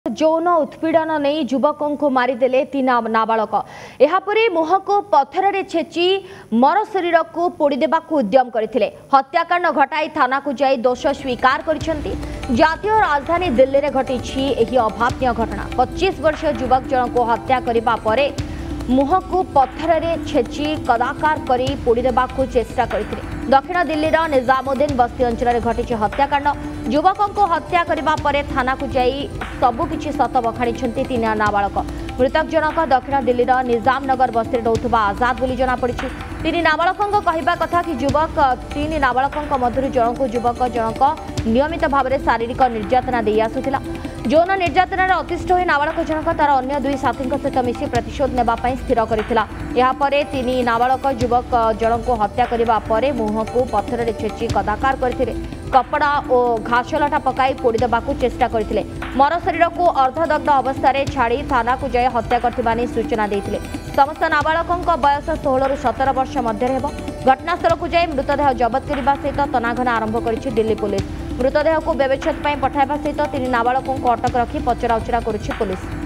ଯୌନ उत्पीड़न नहीं युवकों को मारिदेले तीन नाबालक यापरी मुह को पत्थर छेची मर शरीर को पोड़देवा उद्यम करते हत्याकांड घटाई थाना को जाई दोष स्वीकार करछंती। जातीय राजधानी दिल्ली में घटी अभावनीय घटना 25 वर्षीय युवक जन को हत्या करने पर मुह को पत्थर छेची कदाकार कर पोड़देवा चेष्टा करते। दक्षिण दिल्ली निजामुद्दीन बस्ती अंचल घटी हत्याकांड युवकों को हत्या करने पर थाना को जाई सबुकिछि सत बखाणी तीन नाबालक। मृतक जनक दक्षिण दिल्ली निजामनगर बस्ती रोथुबा आजाद बोली जनापड़ी। तीन नाबालकों कहवा कथा कि युवक तीन नाबालकों मध्य जनक युवक जनक नियमित भाव में शारीरिक निर्यातना दे आसुला। यौन निर्यातन अतिष्ठ हो नाबालक जनक तार अन्य दुई साथी सहित मिसी प्रतिशोध नेबाई स्थिर करथिला। यापर तीन नाबालक युवक जनक को हत्या करने पर मुह को पत्थर छेची कदाकार करथिले। कपड़ा और घासलटा पकाई पोड़देवा चेष्टा करथिले। मर शरीर को अर्धदग्ध अवस्था छाड़ी थाना को जाए हत्या करथिबा नै सूचना देथिले। समस्त नाबालकों बयस 16 ରୁ 17 वर्ष मध्य हेब। घटनास्थल को जाए मृतदेह जबत करने सहित तनाघना आरंभ करिछि दिल्ली पुलिस। मृतदेह को व्यवच्छेद पठाइबा सहित तीन नाबालकों को अटक रखी पचराउचरा करुछि पुलिस।